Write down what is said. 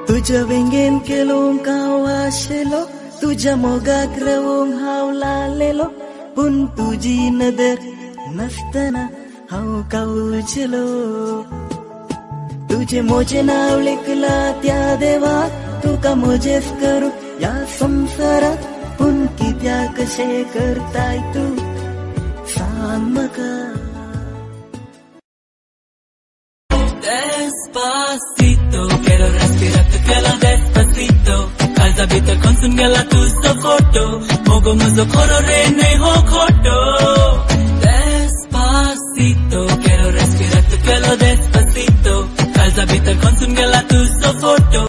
तुझ्या वेंगेन केलों काव आशेलो, तुझ्या मोगाक रवोंक हांव लालेलो, पूण तुजी नदर नासतना हांव कावचलो. तुझे मोजे नाव लिखला त्या देवाक, तुका मोजेच करू या संसारात, पूण कित्याक कशें करताय तूं सांग म्हाका. Despacito, quiero respirar tu pelo despacito. Calza bita con sun gela tu so foto. Mogo muzo koro re nei ho koto. Despacito, quiero respirar tu pelo despacito. Calza bita con sun gela tu so foto.